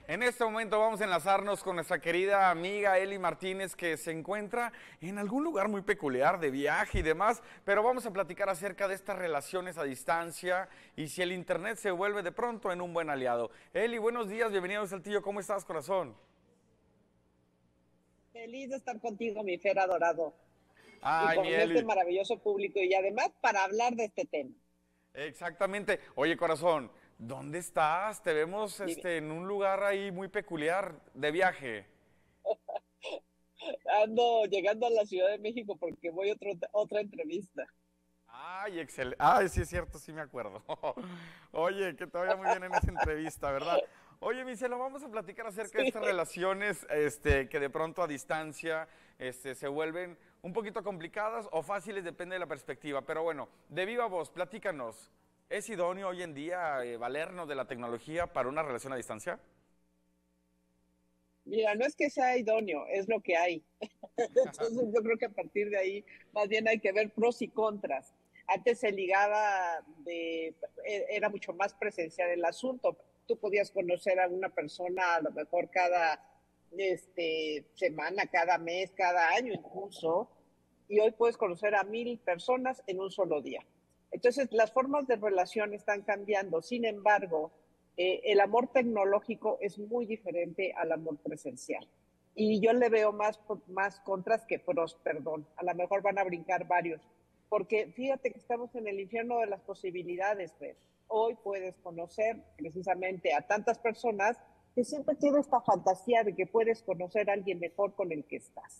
En este momento vamos a enlazarnos con nuestra querida amiga Eli Martínez, que se encuentra en algún lugar muy peculiar de viaje y demás, pero vamos a platicar acerca de estas relaciones a distancia y si el internet se vuelve de pronto en un buen aliado. Eli, buenos días, bienvenido a Saltillo, ¿cómo estás, corazón? Feliz de estar contigo, mi Fer adorado, y Ay, mi con este Eli, maravilloso público, y además para hablar de este tema. exactamente. Oye, corazón, ¿dónde estás? Te vemos Dime, en un lugar ahí muy peculiar de viaje. ando llegando a la Ciudad de México porque voy a otra entrevista. Ay, excelente. Ay, sí es cierto, sí me acuerdo. Oye, que te vaya muy bien en esa entrevista, ¿verdad? Oye, Michelle, vamos a platicar acerca de Sí. estas relaciones, que de pronto a distancia, se vuelven un poquito complicadas o fáciles, depende de la perspectiva. Pero bueno, de viva voz, platícanos. ¿Es idóneo hoy en día valernos de la tecnología para una relación a distancia? Mira, no es que sea idóneo, es lo que hay. Entonces yo creo que a partir de ahí más bien hay que ver pros y contras. Antes se ligaba era mucho más presencial el asunto. Tú podías conocer a una persona a lo mejor cada semana, cada mes, cada año incluso, y hoy puedes conocer a 1,000 personas en un solo día. Entonces las formas de relación están cambiando. Sin embargo, el amor tecnológico es muy diferente al amor presencial. Y yo le veo más contras que pros, perdón. A lo mejor van a brincar varios. Porque fíjate que estamos en el infierno de las posibilidades, Fer. Hoy puedes conocer precisamente a tantas personas que siempre tiene esta fantasía de que puedes conocer a alguien mejor con el que estás.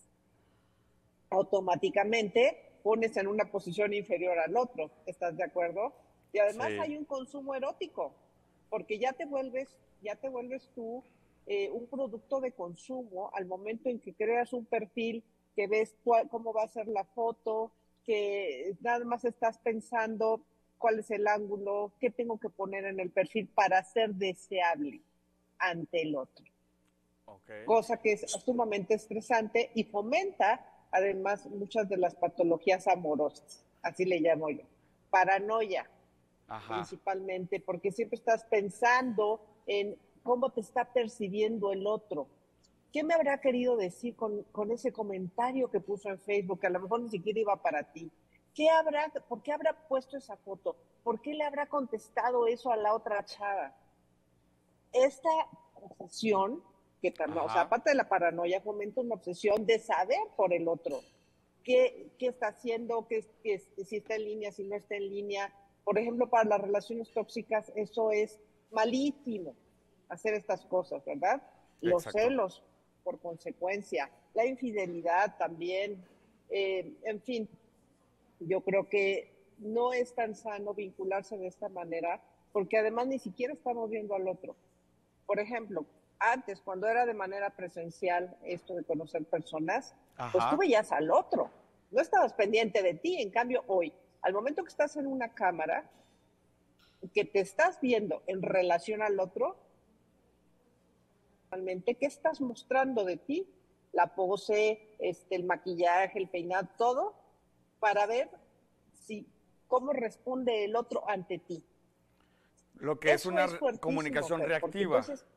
Automáticamente pones en una posición inferior al otro, ¿estás de acuerdo? Y además Sí. hay un consumo erótico, porque ya te vuelves tú un producto de consumo al momento en que creas un perfil, que ves cómo va a ser la foto, que nada más estás pensando cuál es el ángulo, qué tengo que poner en el perfil para ser deseable ante el otro, Ok. cosa que es sumamente estresante y fomenta además muchas de las patologías amorosas, así le llamo yo. Paranoia, Ajá. principalmente, porque siempre estás pensando en cómo te está percibiendo el otro. ¿Qué me habrá querido decir con ese comentario que puso en Facebook, que a lo mejor ni siquiera iba para ti? ¿Por qué habrá puesto esa foto? ¿Por qué le habrá contestado eso a la otra chava? Esta obsesión, que también, o sea, Ajá. aparte de la paranoia, fomenta una obsesión de saber por el otro, qué está haciendo, si está en línea, si no está en línea. Por ejemplo, para las relaciones tóxicas, eso es malísimo, hacer estas cosas, ¿verdad? Los Exacto. celos, por consecuencia, la infidelidad también, en fin, yo creo que no es tan sano vincularse de esta manera, porque además ni siquiera estamos viendo al otro. Por ejemplo, antes, cuando era de manera presencial esto de conocer personas, pues tú Ajá. veías al otro, no estabas pendiente de ti. En cambio, hoy, al momento que estás en una cámara, que te estás viendo en relación al otro, realmente, ¿qué estás mostrando de ti? La pose, el maquillaje, el peinado, todo, para ver si cómo responde el otro ante ti. Lo que es Eso una es fuertísimo, comunicación Fer, porque reactiva. entonces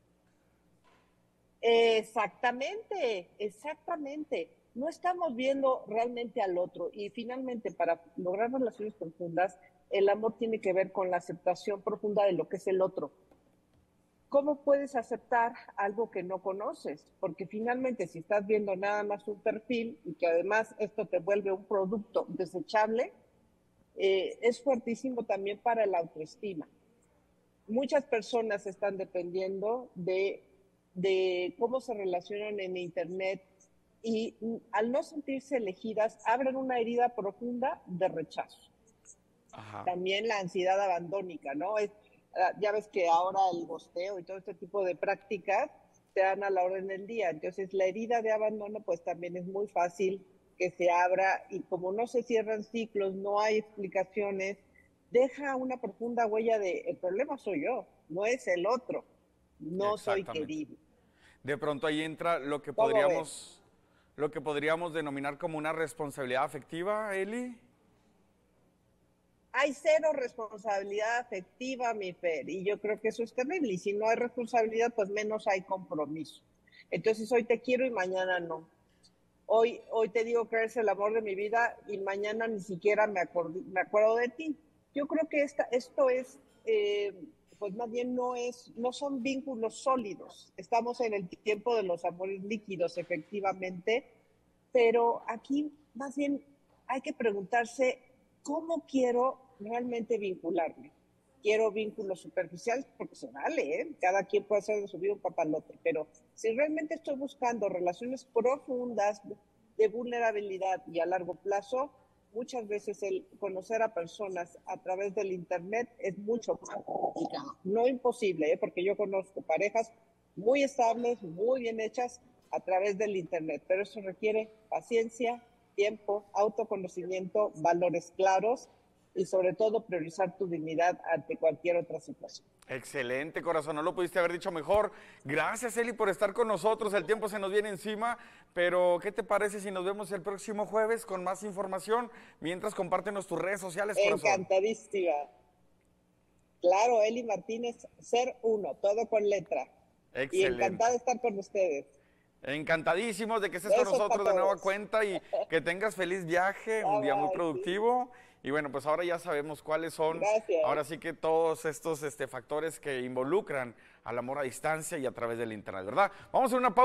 exactamente, exactamente. No estamos viendo realmente al otro y finalmente para lograr relaciones profundas, el amor tiene que ver con la aceptación profunda de lo que es el otro. ¿Cómo puedes aceptar algo que no conoces? Porque finalmente si estás viendo nada más un perfil y que además esto te vuelve un producto desechable, es fuertísimo también para la autoestima. Muchas personas están dependiendo de cómo se relacionan en Internet y al no sentirse elegidas, abren una herida profunda de rechazo. Ajá. También la ansiedad abandónica, ¿no? Ya ves que ahora el bosteo y todo este tipo de prácticas se dan a la orden del día. Entonces, la herida de abandono, pues también es muy fácil que se abra y como no se cierran ciclos, no hay explicaciones, deja una profunda huella de el problema soy yo, no es el otro, no soy Exactamente. querido. De pronto ahí entra ¿Cómo ves? lo que podríamos denominar como una responsabilidad afectiva, Eli. hay cero responsabilidad afectiva, mi Fer, y yo creo que eso es terrible. Y si no hay responsabilidad, pues menos hay compromiso. Entonces hoy te quiero y mañana no. Hoy te digo que eres el amor de mi vida y mañana ni siquiera me acuerdo de ti. Yo creo que esto es, pues más bien no son vínculos sólidos. Estamos en el tiempo de los amores líquidos, efectivamente, pero aquí más bien hay que preguntarse cómo quiero realmente vincularme. Quiero vínculos superficiales porque se vale, ¿eh? Cada quien puede hacer de su vida un papalote, pero si realmente estoy buscando relaciones profundas de vulnerabilidad y a largo plazo, muchas veces el conocer a personas a través del internet es mucho más complicado. No imposible, ¿eh? Porque yo conozco parejas muy estables, muy bien hechas a través del internet, pero eso requiere paciencia, tiempo, autoconocimiento, valores claros y sobre todo priorizar tu dignidad ante cualquier otra situación. Excelente, corazón, no lo pudiste haber dicho mejor. Gracias, Eli, por estar con nosotros. El tiempo se nos viene encima, pero ¿qué te parece si nos vemos el próximo jueves con más información? Mientras, compártenos tus redes sociales, corazón. Encantadísima. Claro, Eli Martínez, ser uno, todo con letra. Y encantada de estar con ustedes. Encantadísimos de que estés con nosotros de nueva cuenta y que tengas feliz viaje, un día muy productivo. Sí. Y bueno, pues ahora ya sabemos cuáles son, ahora sí que todos estos factores que involucran al amor a distancia y a través del internet, ¿verdad? Vamos a una pausa.